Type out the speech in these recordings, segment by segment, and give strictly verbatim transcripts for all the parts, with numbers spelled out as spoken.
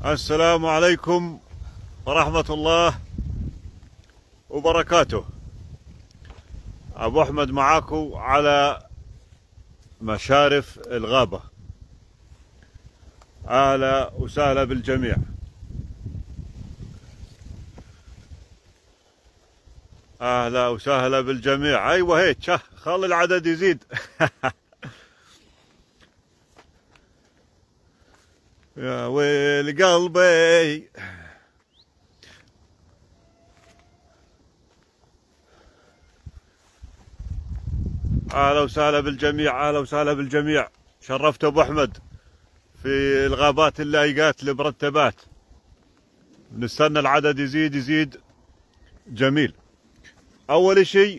السلام عليكم ورحمة الله وبركاته. أبو أحمد معاكم على مشارف الغابة. أهلا وسهلا بالجميع. أهلا وسهلا بالجميع. أيوة هيك شه خلي العدد يزيد. يا ويل قلبي. اهلا وسهلا بالجميع، اهلا وسهلا بالجميع. شرفت ابو احمد في الغابات اللايقات المرتبات. نستنى العدد يزيد يزيد. جميل. اول شيء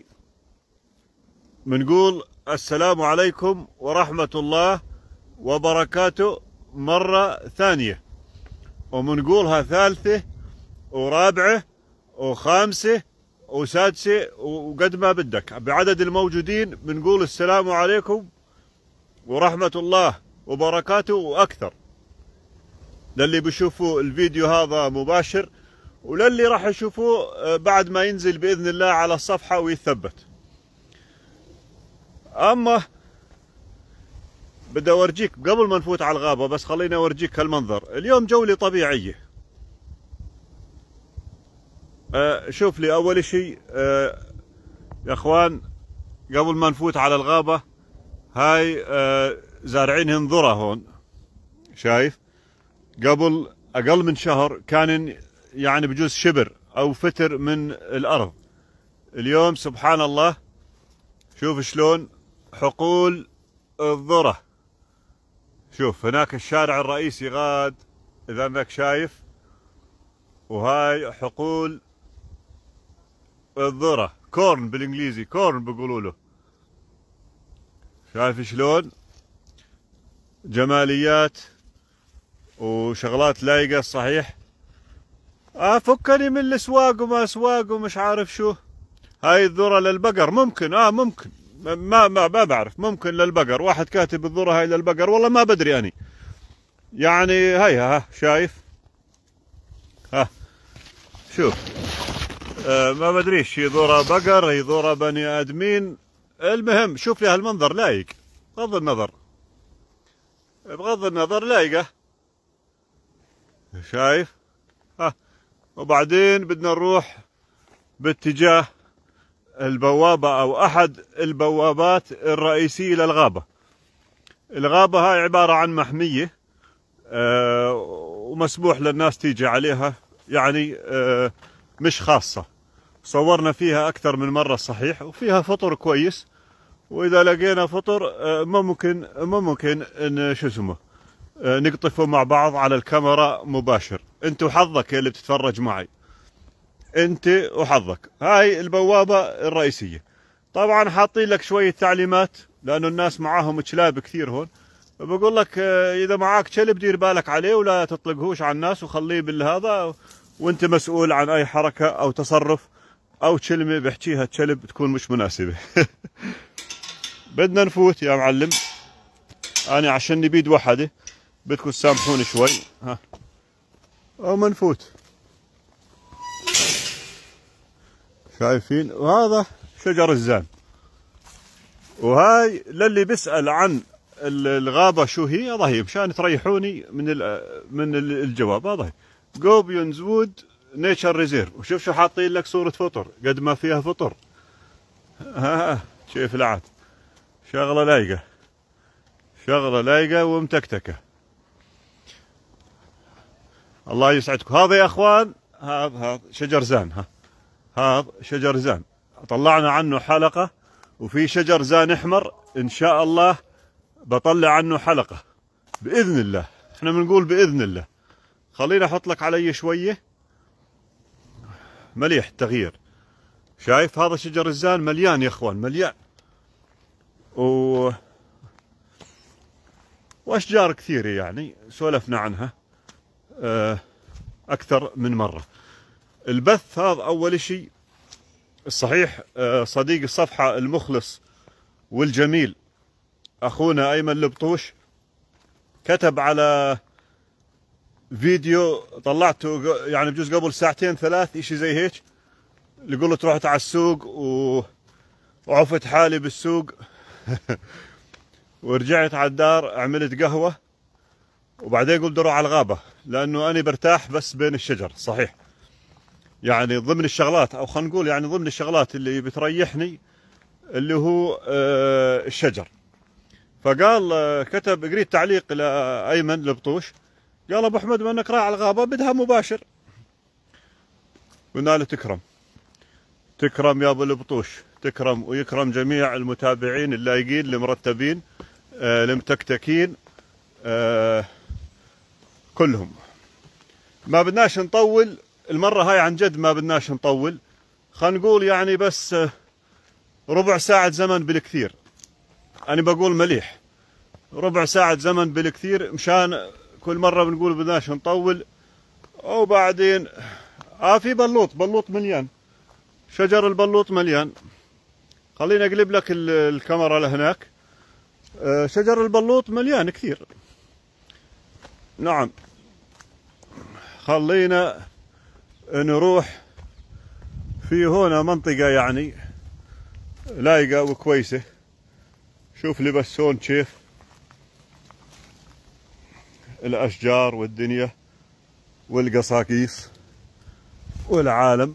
بنقول السلام عليكم ورحمة الله وبركاته مرة ثانية، ومنقولها ثالثة ورابعة وخامسة وسادسة وقد ما بدك. بعدد الموجودين بنقول السلام عليكم ورحمة الله وبركاته وأكثر، للي بيشوفوا الفيديو هذا مباشر وللي راح يشوفوه بعد ما ينزل بإذن الله على الصفحة ويثبت. أما بدي أورجيك قبل ما نفوت على الغابة، بس خليني أورجيك هالمنظر. اليوم جولة طبيعية. أه شوف لي أول شيء أه يا أخوان، قبل ما نفوت على الغابة، هاي أه زارعينهن ذرة هون. شايف؟ قبل أقل من شهر كان يعني بجوز شبر أو فتر من الأرض. اليوم سبحان الله شوف شلون حقول الذرة. شوف هناك الشارع الرئيسي غاد، إذا أنك شايف، وهاي حقول الذرة، كورن بالإنجليزي، كورن بيقولوا له. شايف شلون؟ جماليات وشغلات لايقة صحيح. آه فكني من الأسواق وما أسواق ومش عارف شو. هاي الذرة للبقر ممكن، آه ممكن، ما ما ما بعرف، ممكن للبقر. واحد كاتب الذرة هاي للبقر، والله ما بدري أني. يعني هيها ها شايف؟ ها شوف، آه ما بدريش هي ذرة بقر هي ذرة بني آدمين. المهم شوف لي هالمنظر لايق، بغض النظر بغض النظر لايقة. شايف؟ ها وبعدين بدنا نروح باتجاه البوابة أو أحد البوابات الرئيسية للغابة. الغابة هاي عبارة عن محمية آه ومسموح للناس تيجي عليها، يعني آه مش خاصة. صورنا فيها أكثر من مرة صحيح، وفيها فطر كويس، وإذا لقينا فطر آه ممكن ممكن إن شو اسمه آه نقطفه مع بعض على الكاميرا مباشر. أنت وحظك اللي بتتفرج معي، انت وحظك. هاي البوابة الرئيسية. طبعا حاطين لك شوية تعليمات لانه الناس معاهم كلاب كثير هون. بقول لك اذا معاك كلب دير بالك عليه ولا تطلقهوش على الناس وخليه بالهذا، وانت مسؤول عن اي حركة او تصرف او كلمة بيحكيها الكلب تكون مش مناسبة. بدنا نفوت يا معلم. انا عشان بيد وحدة بدكم تسامحوني شوي. ها او ما نفوت. شايفين؟ وهذا شجر الزان. وهاي للي بيسأل عن الغابة شو هي، هذا هي مشان تريحوني من من الجواب. هذا هي جوبيونز وود نيتشر ريزيرف. وشوف شو حاطين لك صورة فطر، قد ما فيها فطر. ها شايف العاد. شغلة لايقة، شغلة لايقة ومتكتكة. الله يسعدكم. هذا يا اخوان هذا هذا شجر زان. ها هذا شجر زان طلعنا عنه حلقة، وفي شجر زان احمر ان شاء الله بطلع عنه حلقة باذن الله. احنا بنقول باذن الله. خليني احط لك علي شوية مليح التغيير. شايف هذا شجر الزان مليان يا اخوان، مليان. و واشجار كثيرة يعني سولفنا عنها اكثر من مرة. البث هذا أول شيء الصحيح. صديق الصفحة المخلص والجميل أخونا أيمن البطوش كتب على فيديو طلعته يعني بجوز قبل ساعتين ثلاث اشي زي هيك، اللي قلت رحت على السوق و... وعفت حالي بالسوق ورجعت على الدار عملت قهوة، وبعدين قلت اروح على الغابة لانه انا برتاح بس بين الشجر. صحيح يعني ضمن الشغلات، او خلينا نقول يعني ضمن الشغلات اللي بتريحني اللي هو الشجر. فقال كتب قريت تعليق لأيمن البطوش، قال ابو احمد ما انك رايح على الغابة بدها مباشر. قلنا له تكرم تكرم يا ابو البطوش، تكرم ويكرم جميع المتابعين اللايقين المرتبين آه المتكتكين آه كلهم. ما بدناش نطول المرة هاي، عن جد ما بدناش نطول، خلينا نقول يعني بس آه ربع ساعة زمن بالكثير. أنا بقول مليح ربع ساعة زمن بالكثير، مشان كل مرة بنقول بدناش نطول. وبعدين آه في بلوط بلوط مليان، شجر البلوط مليان. خليني أقلب لك الكاميرا لهناك. آه شجر البلوط مليان كثير. نعم خلينا نروح في هنا منطقة يعني لايقة وكويسة. شوف لي بس هون كيف الأشجار والدنيا والقصاقيص والعالم.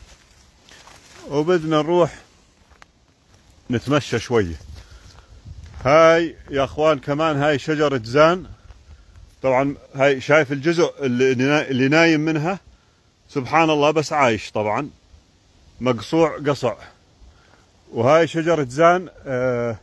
وبدنا نروح نتمشى شوية. هاي يا اخوان كمان هاي شجرة زان، طبعا هاي شايف الجزء اللي, اللي نايم منها سبحان الله، بس عايش طبعا مقصوع قصع. وهاي شجرة زان آه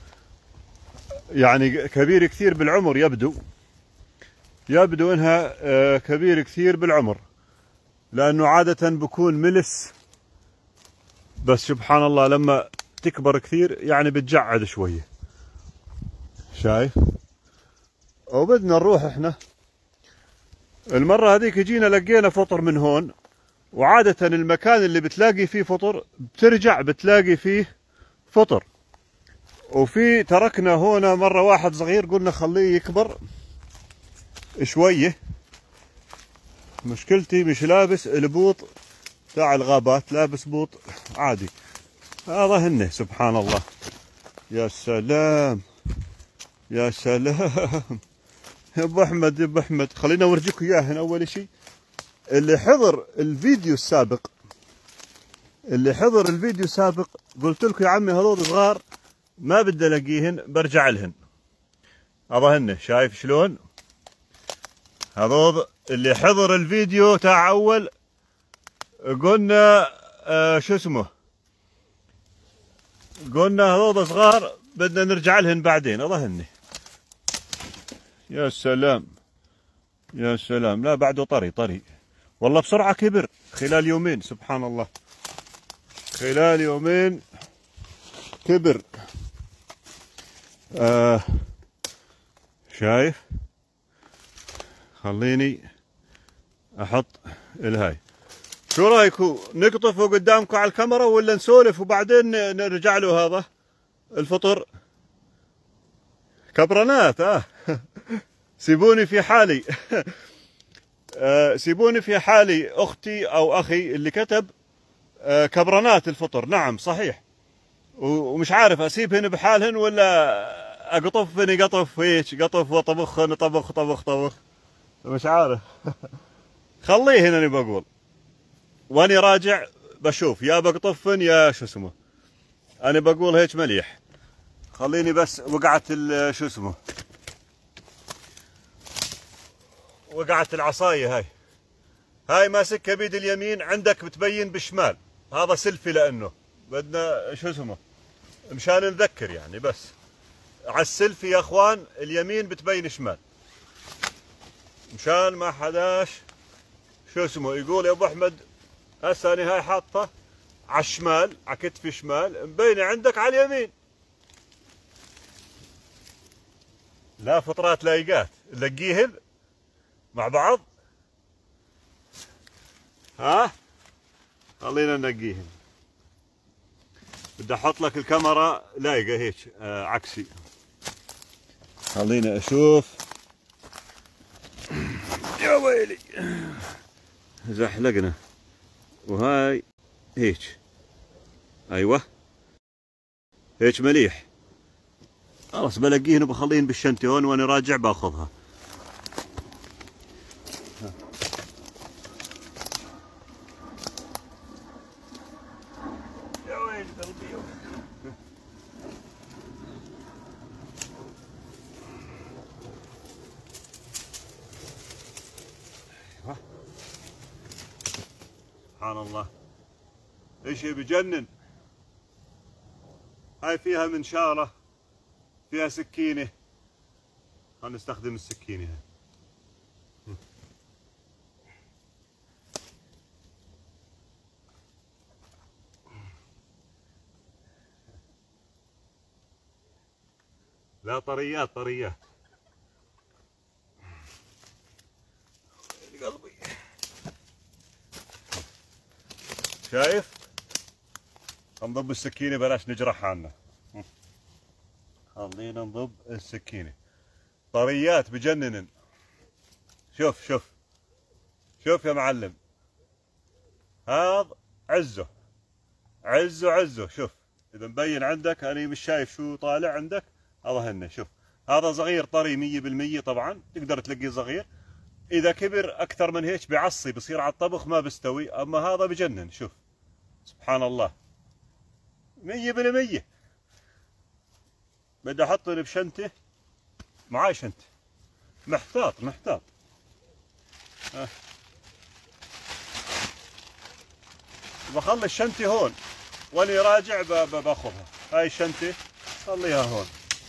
يعني كبير كثير بالعمر، يبدو يبدو انها آه كبير كثير بالعمر، لانه عادة بكون ملس، بس سبحان الله لما تكبر كثير يعني بتجعد شوية. شايف؟ وبدنا نروح احنا المرة هذيك جينا لقينا فطر من هون، وعادة المكان اللي بتلاقي فيه فطر بترجع بتلاقي فيه فطر. وفي تركنا هنا مرة واحد صغير قلنا خليه يكبر شوية. مشكلتي مش لابس البوط تاع الغابات، لابس بوط عادي. هذا هن سبحان الله. يا سلام يا سلام يا ابو احمد يا ابو احمد، خلينا اورجيكم اياه هنا. اول شيء اللي حضر الفيديو السابق اللي حضر الفيديو السابق قلت لكم يا عمي هذول صغار ما بدي الاقيهن برجع لهن. هذا هن شايف شلون؟ هذول اللي حضر الفيديو تاع اول قلنا آه شو اسمه، قلنا هذول صغار بدنا نرجع لهن بعدين. هذا هن. يا سلام يا سلام، لا بعده طري طري والله، بسرعة كبر خلال يومين سبحان الله، خلال يومين كبر. آه شايف؟ خليني احط الهاي. شو رايكم نقطفه قدامكم على الكاميرا ولا نسولف وبعدين نرجع له هذا الفطر؟ كبرنات اه سيبوني في حالي آه سيبوني في حالي. اختي او اخي اللي كتب آه كبرنات الفطر، نعم صحيح. ومش عارف اسيبهن بحالهن ولا اقطفهن قطف هيك قطف وطبخهن طبخ طبخ طبخ، مش عارف خليهن انا بقول، واني راجع بشوف يا بقطفن يا شو اسمه. انا بقول هيك مليح. خليني بس وقعت شو اسمه، وقعت العصاية هاي هاي ماسكها بيد اليمين، عندك بتبين بالشمال. هذا سلفي لانه بدنا شو اسمه مشان نذكر يعني، بس على السلفي يا اخوان اليمين بتبين شمال، مشان ما حداش شو اسمه يقول يا ابو احمد هسه انا هاي حاطه على الشمال على كتفي شمال مبينه عندك على اليمين. لا فطرات لايقات نلقيهن مع بعض. ها خلينا ننقيهن. بدي احط لك الكاميرا لايقه هيك آه عكسي. خلينا اشوف يا ويلي زحلقنا. وهاي هيك، ايوه هيك مليح. خلاص بلقيهن وبخليهن بالشنطة هون وانا راجع باخذها. يا ويلي قلبي. سبحان الله اشي بجنن. هاي فيها منشارة، فيها سكينة. خلينا نستخدم السكينة هاي. لا طريات طريات. قلبي شايف؟ نضب السكينة بلاش نجرحها عنا. خلينا نضب السكينة. طريات بجنن. شوف شوف شوف يا معلم، هذا عزه عزه عزه. شوف اذا مبين عندك، انا مش شايف شو طالع عندك. هذا هن شوف، هذا صغير طري مية بالمية. طبعا تقدر تلاقيه صغير، اذا كبر اكثر من هيك بعصي بصير على الطبخ ما بستوي. اما هذا بجنن. شوف سبحان الله مية بالمية. بدي احطه بشنطة، معاي شنطة، محتاط محتاط. أه. بخلي الشنطة هون واني راجع باخذها. هاي الشنطة خليها هون،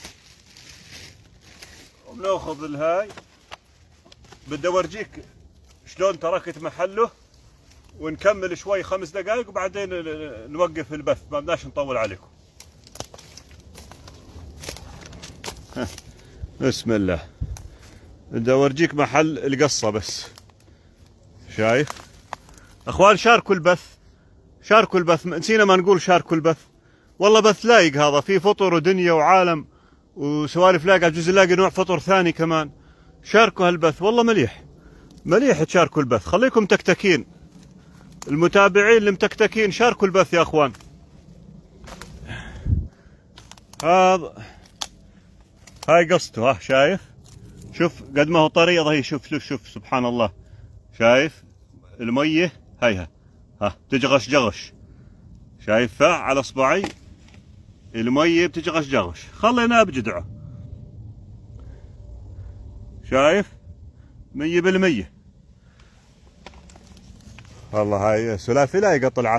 وبناخذ الهاي. بدي اورجيك شلون تركت محله، ونكمل شوي خمس دقائق وبعدين نوقف البث. ما بدناش نطول عليكم. بسم الله. بدي اورجيك محل القصة بس. شايف اخوان؟ شاركوا البث، شاركوا البث. نسينا ما نقول شاركوا البث. والله بث لايق هذا، في فطر ودنيا وعالم وسوالف لايق. على الجزء لاقي نوع فطر ثاني كمان. شاركوا هالبث والله مليح مليح. تشاركوا البث، خليكم تكتكين. المتابعين المتكتكين شاركوا البث يا اخوان. هذا هاي قصته. ها شايف؟ شوف قد ما هو طري. ضهي شوف شوف شوف سبحان الله. شايف المية هيها، ها تجغش جغش. شايفها على اصبعي المية بتجغش جغش. خليناه بجدعه. شايف مية بالمية. والله هاي سلافي لايقة طلعت.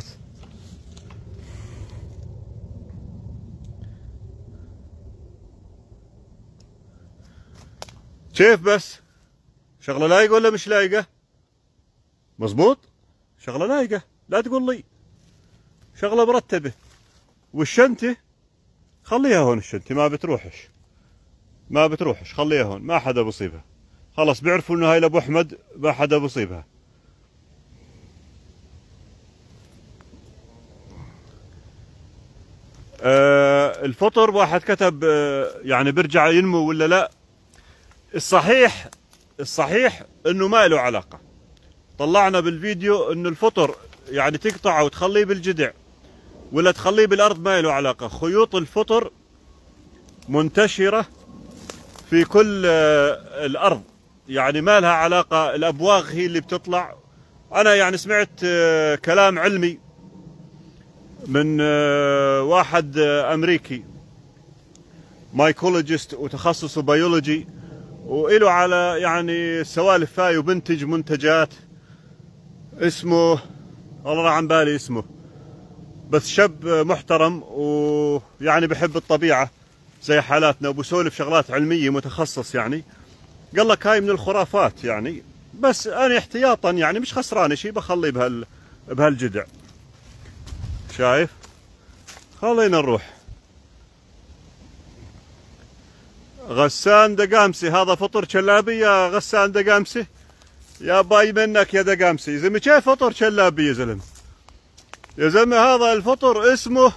كيف بس؟ شغلة لايقة ولا مش لايقة؟ مزبوط؟ شغلة لايقة، لا تقول لي. شغلة مرتبة. والشنطة خليها هون. الشنطة ما بتروحش ما بتروحش. خليها هون، ما حدا بصيبها. خلص بيعرفوا انه هاي لابو احمد، ما حدا بصيبها. آه الفطر واحد كتب آه يعني بيرجع ينمو ولا لا. الصحيح الصحيح انه ما له علاقة. طلعنا بالفيديو انه الفطر يعني تقطعه وتخليه بالجدع ولا تخليه بالارض ما له علاقة. خيوط الفطر منتشرة في كل آه الارض، يعني ما لها علاقة. الابواغ هي اللي بتطلع. انا يعني سمعت آه كلام علمي من آه واحد آه امريكي مايكولوجيست وتخصصه بيولوجي، وإله على يعني سوالف هاي، وبنتج منتجات. اسمه والله راح عن بالي اسمه، بس شاب محترم ويعني بحب الطبيعة زي حالاتنا، وبسولف شغلات علمية، متخصص يعني. قال لك هاي من الخرافات يعني، بس أنا احتياطا يعني مش خسران شيء بخلي بهال بهالجدع. شايف؟ خلينا نروح. غسان دقامسي، هذا فطر شلابي يا غسان دقامسي. يا باي منك يا دقامسي. يا زلمه كيف فطر شلابي يا زلمه؟ يا زلمه هذا الفطر اسمه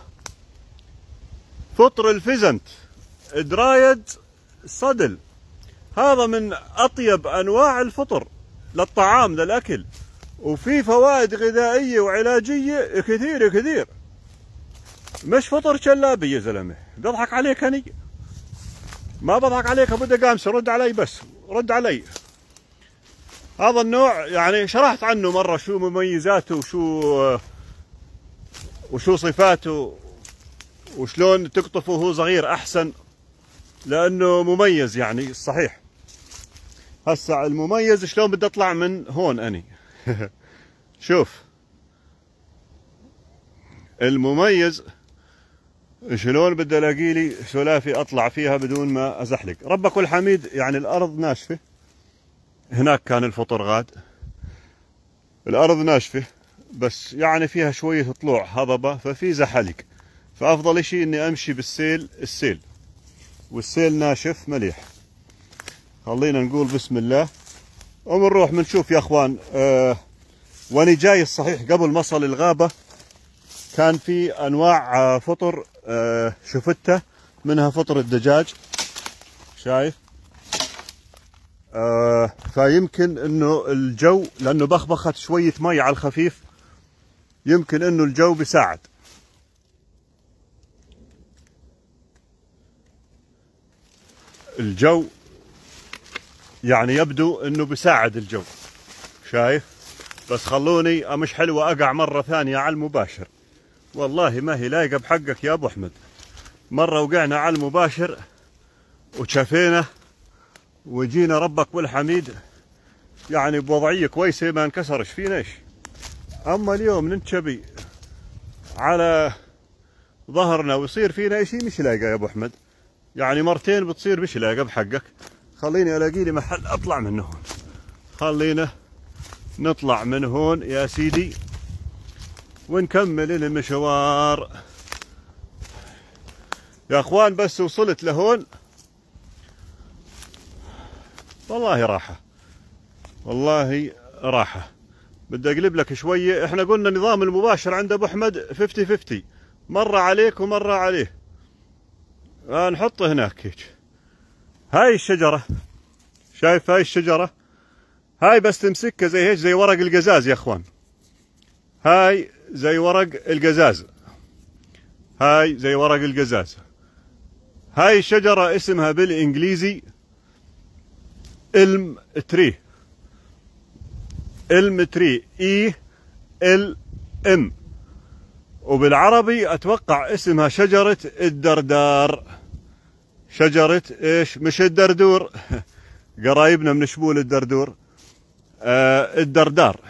فطر الفيزنت درايد صدل. هذا من اطيب انواع الفطر. للطعام للأكل، وفي فوائد غذائية وعلاجية كثير كثير، مش فطر شلابي يا زلمة. بضحك عليك هني؟ ما بضحك عليك ابو دقامس، رد علي بس، رد علي. هذا النوع يعني شرحت عنه مرة شو مميزاته وشو وشو صفاته وشلون تقطفه وهو صغير أحسن، لأنه مميز يعني صحيح. هسا المميز شلون بدي أطلع من هون أني شوف المميز شلون بدي ألاقي لي سلافي أطلع فيها بدون ما أزحلق. ربك والحميد يعني الأرض ناشفة، هناك كان الفطر غاد، الأرض ناشفة بس يعني فيها شوية طلوع هضبة، ففي زحلق، فأفضل إشي إني أمشي بالسيل، السيل والسيل ناشف مليح. خلينا نقول بسم الله وبنروح بنشوف يا أخوان. آه وأني جاي الصحيح قبل ما أصل الغابة كان في أنواع آه فطر آه شفتها، منها فطر الدجاج، شايف؟ آه فيمكن انه الجو لانه بخبخت شوية مي على الخفيف، يمكن انه الجو بيساعد. الجو يعني يبدو انه بيساعد الجو، شايف؟ بس خلوني مش حلوة اقع مرة ثانية على المباشر، والله ما هي لايقة بحقك يا ابو احمد. مرة وقعنا على المباشر وشفينا وجينا ربك والحميد يعني بوضعية كويسة ما انكسرش فينا شيء. اما اليوم ننشبي على ظهرنا ويصير فينا شيء مش لاقى يا ابو احمد، يعني مرتين بتصير مش لاقى بحقك. خليني الاقي لي محل اطلع من هون، خلينا نطلع من هون يا سيدي ونكمل المشوار يا اخوان. بس وصلت لهون والله راحة، والله راحة. بدي اقلب لك شوية. احنا قلنا نظام المباشر عند ابو احمد خمسين خمسين، مرة عليك ومرة عليه. آه نحطه هناك هيك. هاي الشجرة، شايف هاي الشجرة؟ هاي بس تمسكها زي هيك، زي ورق القزاز يا اخوان. هاي زي ورق القزاز، هاي زي ورق القزاز. هاي الشجرة اسمها بالانجليزي إلم تري، إلم تري، اي ال ام، وبالعربي اتوقع اسمها شجرة الدردار. شجرة ايش؟ مش الدردور قرايبنا من شبول الدردور، آه الدردار،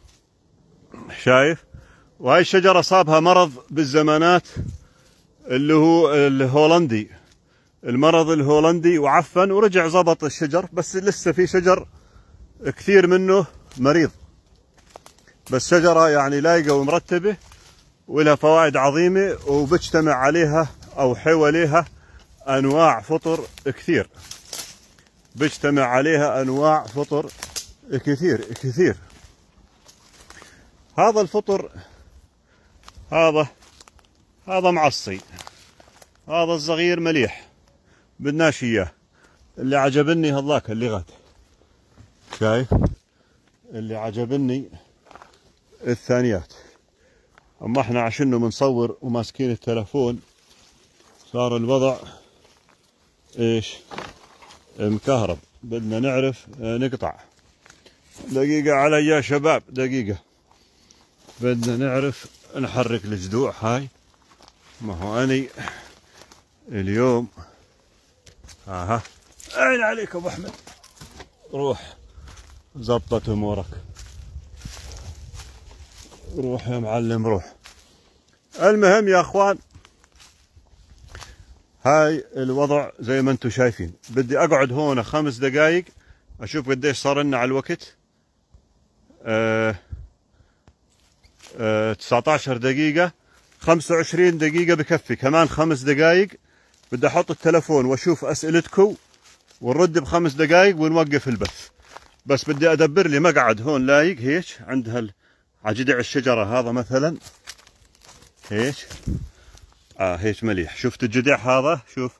شايف؟ وهاي الشجرة صابها مرض بالزمانات اللي هو الهولندي، المرض الهولندي، وعفن ورجع زبط الشجر، بس لسه في شجر كثير منه مريض. بس شجرة يعني لايقة ومرتبة ولها فوائد عظيمة، وبجتمع عليها أو حواليها أنواع فطر كثير، بجتمع عليها أنواع فطر كثير كثير. هذا الفطر هذا هذا معصي، هذا الصغير مليح بدناش إياه. اللي عجبني هذاك اللي غاد، شايف؟ اللي عجبني الثانيات. اما احنا عشانه بنصور وماسكين التلفون صار الوضع ايش؟ مكهرب. بدنا نعرف نقطع. دقيقة علي يا شباب، دقيقة. بدنا نعرف نحرك الجذوع هاي. ما هو اني اليوم اها عين عليك ابو احمد، روح زبطت امورك، روح يا معلم روح. المهم يا اخوان هاي الوضع زي ما انتم شايفين. بدي اقعد هون خمس دقايق اشوف قديش صار لنا على الوقت. آه آه تسعة عشر دقيقة، خمسة وعشرين دقيقة بكفي. كمان خمس دقايق بدي احط التلفون واشوف اسئلتكم ونرد بخمس دقايق ونوقف البث. بس بدي ادبر لي مقعد هون لايق هيك عند هال على جذع الشجرة هذا مثلا هيك. اه هيك مليح. شفت الجذع هذا؟ شوف،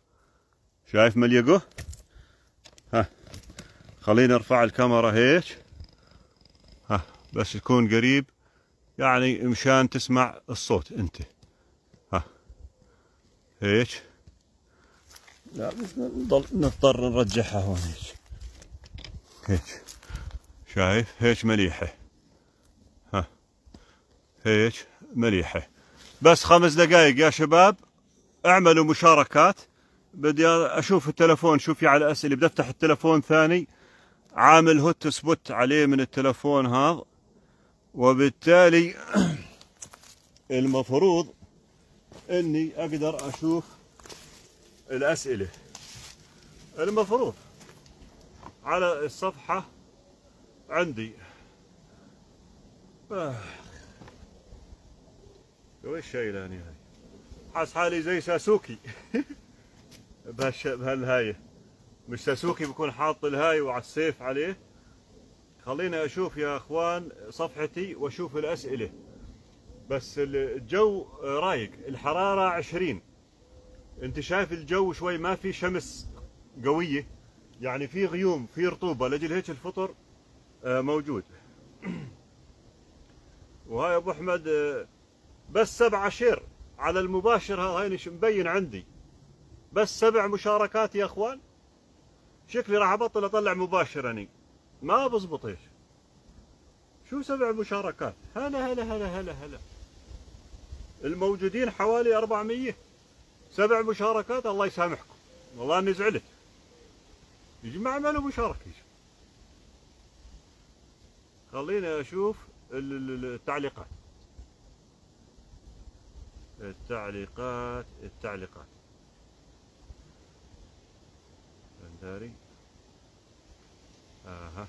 شايف مليقه؟ ها خليني ارفع الكاميرا هيك بس تكون قريب يعني مشان تسمع الصوت انت. ها هيك. لا بس نضل نضطر نرجعها هون هيك. هيك شايف هيك مليحة. ها هيك مليحة. بس خمس دقائق يا شباب، اعملوا مشاركات. بدي اشوف التلفون، شوفي على اسئلة. بدي افتح التلفون ثاني، عامل هوت سبوت عليه من التلفون هذا، وبالتالي المفروض اني اقدر اشوف الاسئلة. المفروض على الصفحة عندي. آه. وش شايلاني هاي؟ حاس حالي زي ساسوكي. بهالش بهالهاية. مش ساسوكي بكون حاط الهاي وعلى السيف عليه. خليني اشوف يا اخوان صفحتي واشوف الاسئلة. بس الجو رايق، الحرارة عشرين. انت شايف الجو شوي ما في شمس قوية، يعني في غيوم، في رطوبة، لجل هيك الفطر موجود. وهاي ابو احمد بس سبعة شير على المباشر، هاي مبين عندي بس سبع مشاركات يا اخوان. شكلي راح ابطل اطلع مباشر، اني ما بزبط ايش. شو سبع مشاركات؟ هلا هلا هلا هلا هلا. الموجودين حوالي أربعمية. سبع مشاركات، الله يسامحكم والله اني زعلت. يجي ما عملوا مشاركة. خليني اشوف التعليقات. التعليقات التعليقات بنداري. اها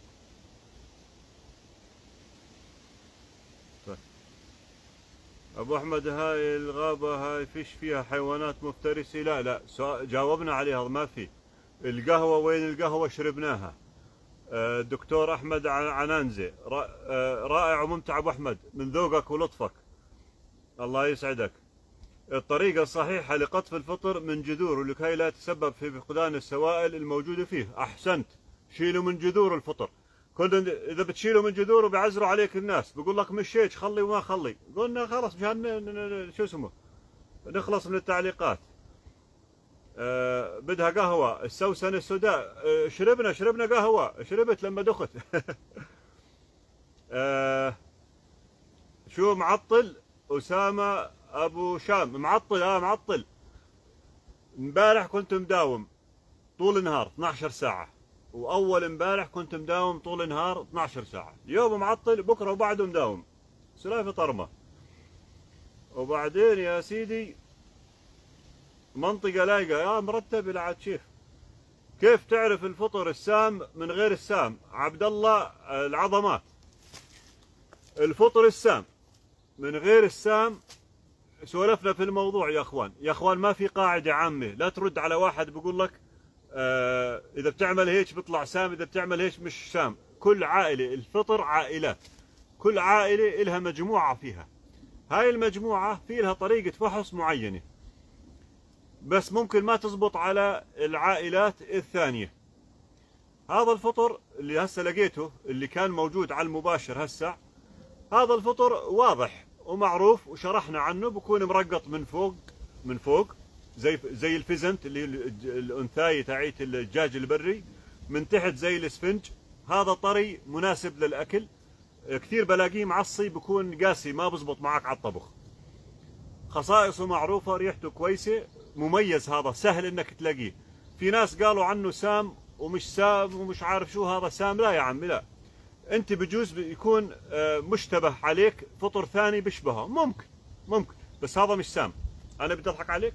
طيب ابو احمد، هاي الغابة هاي فيش فيها حيوانات مفترسة؟ لا لا، جاوبنا عليها ما في. القهوة وين القهوة؟ شربناها. الدكتور احمد عنانزة، رائع وممتع ابو احمد، من ذوقك ولطفك، الله يسعدك. الطريقة الصحيحة لقطف الفطر من جذور لكي لا يتسبب في فقدان السوائل الموجودة فيه. أحسنت، شيلوا من جذور الفطر. كل إذا بتشيلوا من جذوره بيعزروا عليك الناس، بيقول لك مشيت خلي وما خلي. قلنا خلاص مشان شو اسمه نخلص من التعليقات. أه بدها قهوة، السوسن السوداء. أه شربنا شربنا قهوة، شربت لما دخت. أه شو معطل؟ أسامة ابو شام معطل. اه معطل. امبارح كنت مداوم طول النهار اثنعش ساعة، واول امبارح كنت مداوم طول النهار اثنعش ساعة. اليوم معطل، بكره وبعده مداوم. سلافة طرمة. وبعدين يا سيدي منطقة لايقة يا مرتب الى عاد شيف. كيف تعرف الفطر السام من غير السام؟ عبد الله العظمات، الفطر السام من غير السام. سولفنا في الموضوع يا اخوان. يا اخوان ما في قاعدة عامة، لا ترد على واحد بيقول لك آه اذا بتعمل هيك بيطلع سام، اذا بتعمل هيك مش سام. كل عائلة، الفطر عائلات، كل عائلة لها مجموعة فيها. هاي المجموعة في لها طريقة فحص معينة، بس ممكن ما تزبط على العائلات الثانية. هذا الفطر اللي هسه لقيته اللي كان موجود على المباشر هسه، هذا الفطر واضح ومعروف وشرحنا عنه. بكون مرقط من فوق من فوق زي زي الفيزنت اللي الانثايه تاعيت الدجاج البري، من تحت زي الاسفنج. هذا طري مناسب للاكل. كثير بلاقيه معصي، بكون قاسي ما بزبط معك على الطبخ. خصائصه معروفه، ريحته كويسه، مميز. هذا سهل انك تلاقيه. في ناس قالوا عنه سام ومش سام ومش عارف شو هذا سام. لا يا عمي لا، انت بجوز يكون مشتبه عليك فطر ثاني بيشبهه، ممكن ممكن بس هذا مش سام. انا بدي اضحك عليك؟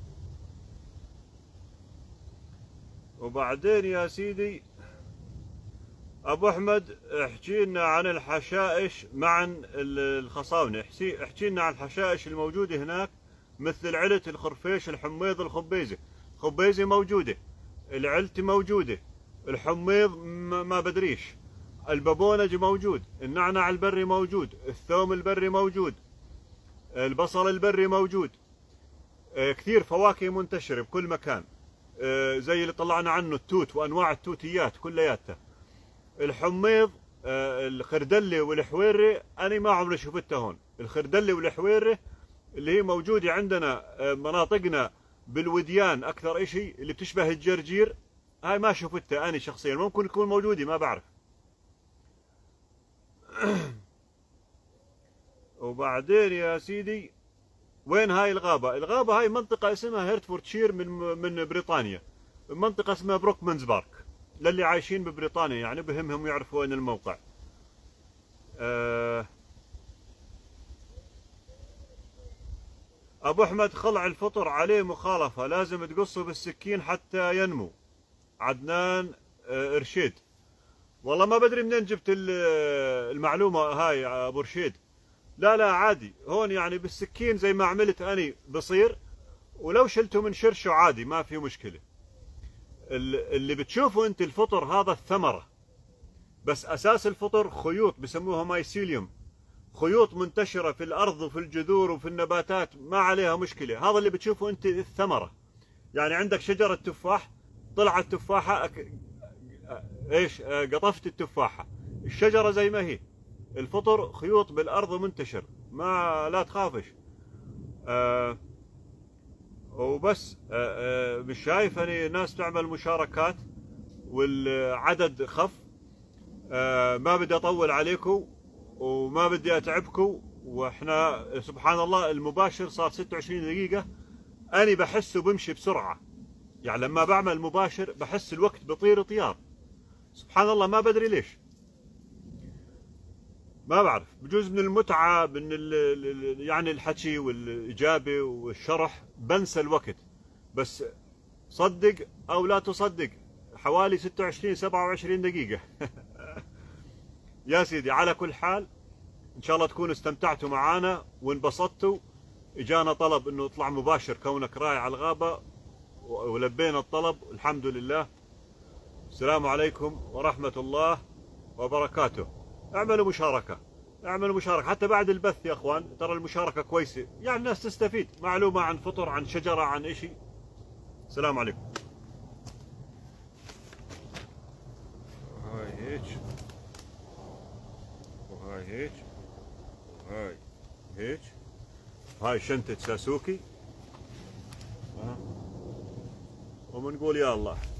وبعدين يا سيدي ابو احمد احكي لنا عن الحشائش مع الخصاونه. احكي لنا عن الحشائش الموجوده هناك، مثل العلت، الخرفيش، الحميض، الخبيزه. خبيزه موجوده، العلت موجوده، الحميض ما بدريش، البابونج موجود، النعناع البري موجود، الثوم البري موجود، البصل البري موجود. كثير فواكه منتشرة بكل مكان، زي اللي طلعنا عنه التوت وأنواع التوتيات كلياتها. الحميض آه، الخردلة والحويرة أنا ما عمري شفتها هون. الخردلة والحويرة اللي هي موجودة عندنا آه، مناطقنا بالوديان أكثر إشي، اللي بتشبه الجرجير، هاي ما شفتها أنا شخصيا، ممكن تكون موجودة ما بعرف. وبعدين يا سيدي وين هاي الغابة؟ الغابة هاي منطقة اسمها هيرتفوردشير من من بريطانيا، منطقة اسمها بروكمنز بارك، للي عايشين ببريطانيا يعني بهمهم يعرفوا وين الموقع. أه أبو أحمد خلع الفطر عليه مخالفة، لازم تقصه بالسكين حتى ينمو. عدنان أه رشيد. والله ما بدري منين جبت المعلومة هاي يا أبو رشيد. لا لا عادي، هون يعني بالسكين زي ما عملت أني بصير، ولو شلته من شرشه عادي ما في مشكلة. اللي بتشوفوا انت الفطر هذا الثمرة، بس أساس الفطر خيوط بسموها مايسيليوم، خيوط منتشرة في الأرض وفي الجذور وفي النباتات، ما عليها مشكلة. هذا اللي بتشوفوا انت الثمرة. يعني عندك شجرة تفاح، طلعت تفاحة أك... ايش قطفت التفاحة، الشجرة زي ما هي. الفطر خيوط بالأرض منتشر، ما لا تخافش. آه وبس. آه آه مش شايف أنا ناس تعمل مشاركات والعدد خف. آه ما بدي أطول عليكم وما بدي أتعبكم، وإحنا سبحان الله المباشر صار ستة وعشرين دقيقة. أنا بحسه بمشي بسرعة، يعني لما بعمل مباشر بحس الوقت بطير طيار، سبحان الله ما بدري ليش، ما بعرف. بجوز من المتعة، من يعني الحكي والإجابة والشرح بنسى الوقت. بس صدق أو لا تصدق حوالي ستة وعشرين سبعة وعشرين دقيقة. يا سيدي على كل حال إن شاء الله تكونوا استمتعتوا معنا وانبسطتوا. إجانا طلب إنه اطلع مباشر كونك راعي على الغابة، ولبينا الطلب الحمد لله. السلام عليكم ورحمة الله وبركاته. اعملوا مشاركة، اعملوا مشاركة حتى بعد البث يا اخوان، ترى المشاركة كويسة، يعني الناس تستفيد معلومة عن فطر، عن شجرة، عن اشي. السلام عليكم. هاي هيك وهاي هيك وهاي هيك. هاي شنطة ساسوكي، وبنقول يا الله.